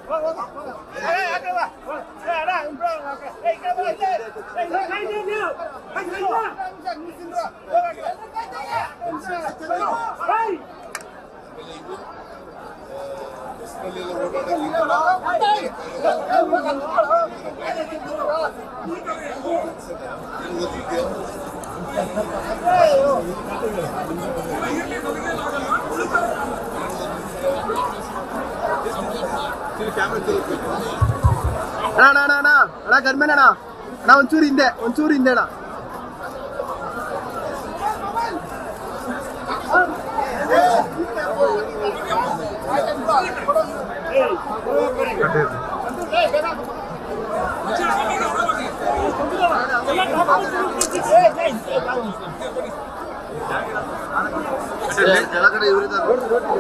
ಅಣ್ಣ ಕಡಿಮೆ ಅಣ್ಣ ಒಂಚೂರು ಹಿಂದೆ ಅಣ್ಣ ಕೆಳಗಡೆ ಇವರಿದ್ದಾರೆ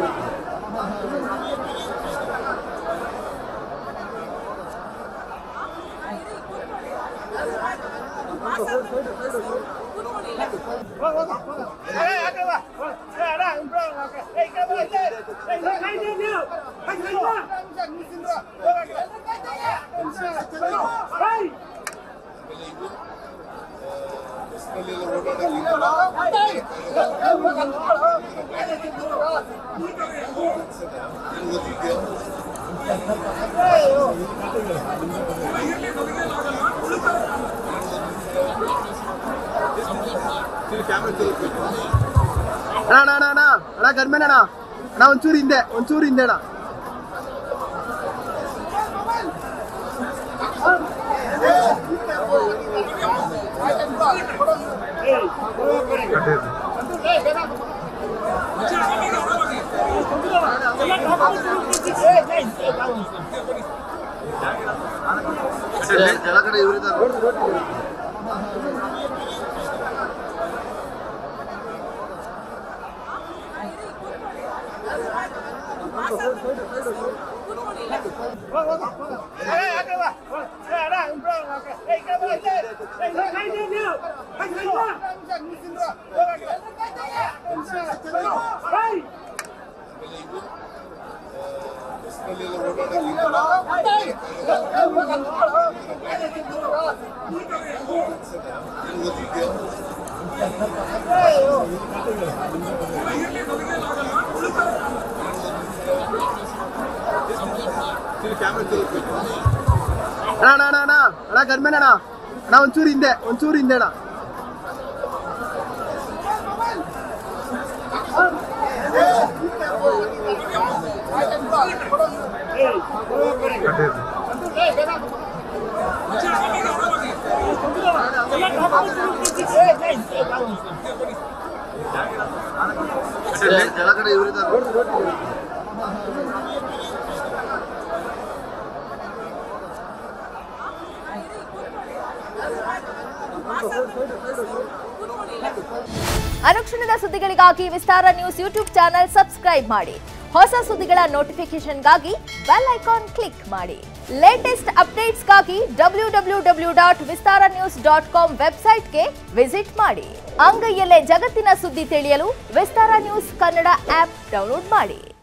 ಅಣ್ಣ ಕಡಿಮೆ ಅಣ್ಣ ಒಂಚೂರು ಹಿಂದೆ ಅಣ್ಣ ಕೆಳಗಡೆ ಇವರಿದ್ದಾರೆ ಅಣ್ಣ ಕಡಿಮೆ ಅಣ್ಣ ಒಂಚೂರು ಹಿಂದೆ ಅಣ್ಣ ಕೆಳಗಡೆ ಇವರಿದ್ದಾರೆ ಅನುಕ್ಷಣದ ಸುದ್ದಿಗಳಿಗಾಗಿ Vistara news YouTube channel subscribe ಮಾಡಿ. ಹೊಸ ಸುದ್ದಿಗಳ ನೋಟಿಫಿಕೇಶನ್ಗಾಗಿ ಬೆಲ್ ಐಕಾನ್ ಕ್ಲಿಕ್ ಮಾಡಿ. ಲೇಟೆಸ್ಟ್ ಅಪ್ಡೇಟ್ಸ್ಗಾಗಿ www.vistaranews.com ವೆಬ್ಸೈಟ್ಗೆ ವಿಸಿಟ್ ಮಾಡಿ. ಅಂಗೈಯಲ್ಲೇ ಜಗತ್ತಿನ ಸುದ್ದಿ ತಿಳಿಯಲು Vistara news Kannada app download ಮಾಡಿ.